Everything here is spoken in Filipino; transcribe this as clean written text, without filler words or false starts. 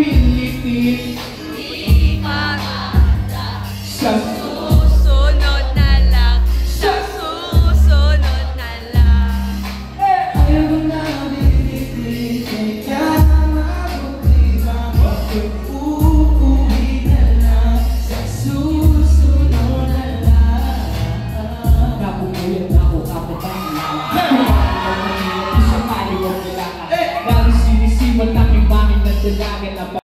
mabilipit. Di maganda. Sa susunod na lang. Sa susunod na lang. Ayaw ko na mabilipit. Kaya mabuti ba ako'y uuwi na lang. Sa susunod na lang. Napupuyat ako kapit ang isang maliwag nila ka. Dahil sinisiman ng ibangin na dalagan na